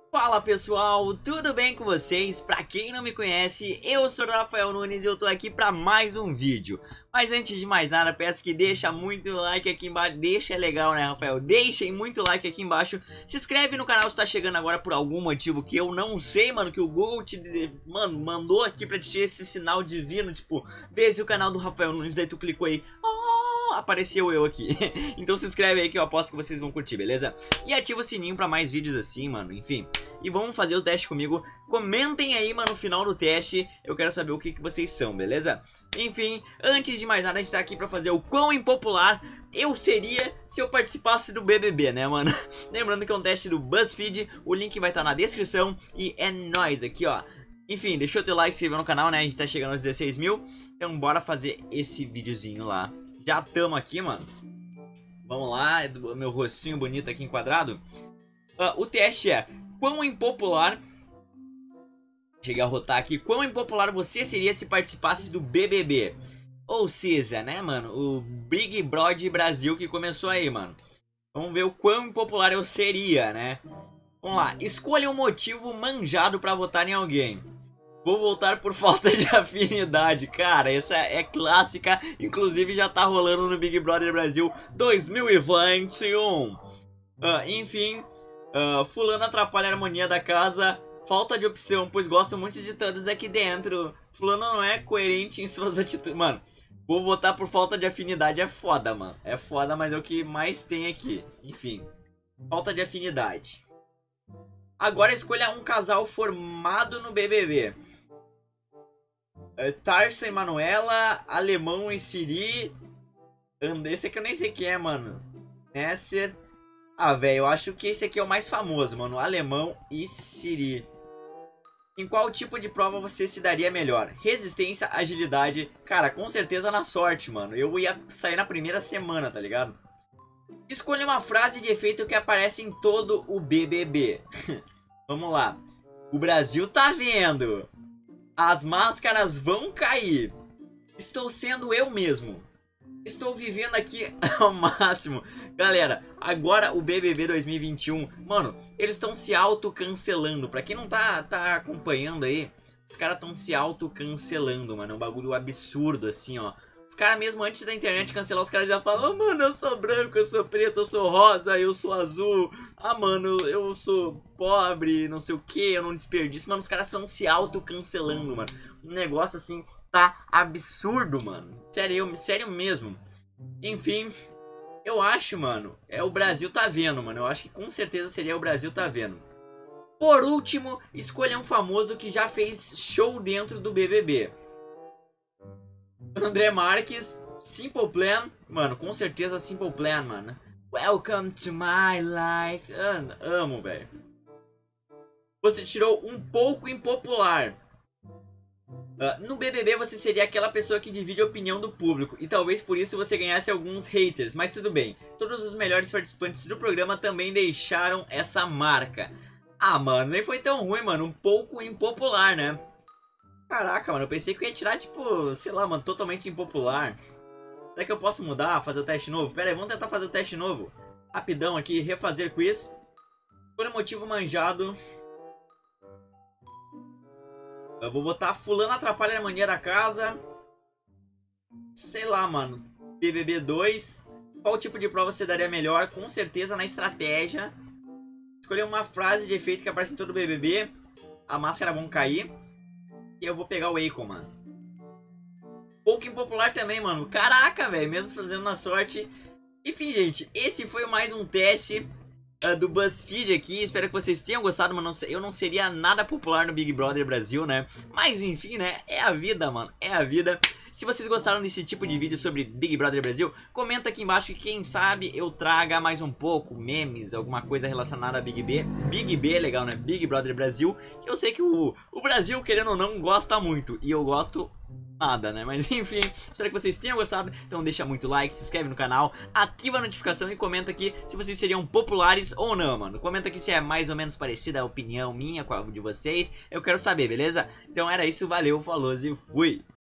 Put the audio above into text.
Fala pessoal, tudo bem com vocês? Pra quem não me conhece, eu sou o Rafael Nunes e eu tô aqui pra mais um vídeo. Mas antes de mais nada, peço que deixa muito like aqui embaixo. Deixa legal, né, Rafael? Deixem muito like aqui embaixo. Se inscreve no canal se tá chegando agora por algum motivo que eu não sei, mano. Que o Google mandou aqui pra te ter esse sinal divino. Tipo, veja o canal do Rafael Nunes, daí tu clicou aí. Apareceu eu aqui. Então se inscreve aí que eu aposto que vocês vão curtir, beleza? E ativa o sininho pra mais vídeos assim, mano. Enfim. E vamos fazer o teste comigo. Comentem aí, mano, no final do teste. Eu quero saber o que vocês são, beleza? Enfim, antes de mais nada, a gente tá aqui pra fazer o quão impopular eu seria se eu participasse do BBB, né, mano? Lembrando que é um teste do BuzzFeed. O link vai estar na descrição. E é nóis aqui, ó. Enfim, deixa o teu like, se inscreva no canal, né? A gente tá chegando aos 16 mil. Então bora fazer esse videozinho lá. Já tamo aqui, mano. Vamos lá, meu rostinho bonito aqui enquadrado. O teste é: quão impopular... Cheguei a rotar aqui. Quão impopular você seria se participasse do BBB? Ou seja, né, mano, o Big Brother Brasil que começou aí, mano. Vamos ver o quão impopular eu seria, né? Vamos lá. Escolha um motivo manjado pra votar em alguém. Vou votar por falta de afinidade. Cara, essa é clássica. Inclusive já tá rolando no Big Brother Brasil 2021. Enfim, fulano atrapalha a harmonia da casa. Falta de opção, pois gosto muito de todos aqui dentro. Fulano não é coerente em suas atitudes. Mano, vou votar por falta de afinidade. É foda, mano. É foda, mas é o que mais tem aqui. Enfim, falta de afinidade. Agora escolha um casal formado no BBB. Tarso e Manuela, Alemão e Siri. Esse aqui eu nem sei quem é, mano. Esse... velho, eu acho que esse aqui é o mais famoso, mano. Alemão e Siri. Em qual tipo de prova você se daria melhor? Resistência, agilidade. Cara, com certeza na sorte, mano. Eu ia sair na primeira semana, tá ligado? Escolha uma frase de efeito que aparece em todo o BBB. Vamos lá. O Brasil tá vendo. As máscaras vão cair. Estou sendo eu mesmo. Estou vivendo aqui ao máximo. Galera, agora o BBB 2021, mano, eles estão se auto-cancelando. Pra quem não tá acompanhando aí, os caras estão se auto-cancelando, mano. É um bagulho absurdo, assim, ó. Os caras mesmo antes da internet cancelar, os caras já falam: mano, eu sou branco, eu sou preto, eu sou rosa, eu sou azul. Mano, eu sou pobre, não sei o que, eu não desperdiço. Mano, os caras estão se auto-cancelando, mano. Um negócio assim tá absurdo, mano. Sério mesmo. Enfim, eu acho, mano, o Brasil tá vendo, mano. Eu acho que com certeza seria o Brasil tá vendo. Por último, escolha um famoso que já fez show dentro do BBB. André Marques, Simple Plan. Mano, com certeza Simple Plan, mano. Welcome to my life. Amo, velho. Você tirou um pouco impopular. No BBB você seria aquela pessoa que divide a opinião do público. E talvez por isso você ganhasse alguns haters. Mas tudo bem. Todos os melhores participantes do programa também deixaram essa marca. Mano, nem foi tão ruim, mano. Um pouco impopular, né? Caraca, mano, eu pensei que eu ia tirar, tipo, sei lá, mano, totalmente impopular. Será que eu posso mudar, fazer o teste novo? Pera aí, vamos tentar fazer o teste novo. Rapidão aqui, refazer quiz. Por motivo manjado. Eu vou botar fulano atrapalha a mania da casa. Sei lá, mano. BBB 2. Qual tipo de prova você daria melhor? Com certeza na estratégia. Escolher uma frase de efeito que aparece em todo o BBB. A máscara vão cair. E eu vou pegar o Akon, mano. Pouco impopular também, mano. Caraca, velho. Mesmo fazendo na sorte. Enfim, gente. Esse foi mais um teste do BuzzFeed aqui. Espero que vocês tenham gostado, mano. Eu não seria nada popular no Big Brother Brasil, né? Mas enfim, né? É a vida, mano. É a vida. Se vocês gostaram desse tipo de vídeo sobre Big Brother Brasil, comenta aqui embaixo que quem sabe eu traga mais um pouco memes, alguma coisa relacionada a Big B. Big B é legal, né? Big Brother Brasil. Que eu sei que o Brasil, querendo ou não, gosta muito. E eu gosto nada, né? Mas enfim, espero que vocês tenham gostado. Então deixa muito like, se inscreve no canal, ativa a notificação e comenta aqui se vocês seriam populares ou não, mano. Comenta aqui se é mais ou menos parecida a opinião minha com a de vocês. Eu quero saber, beleza? Então era isso, valeu, falou e fui!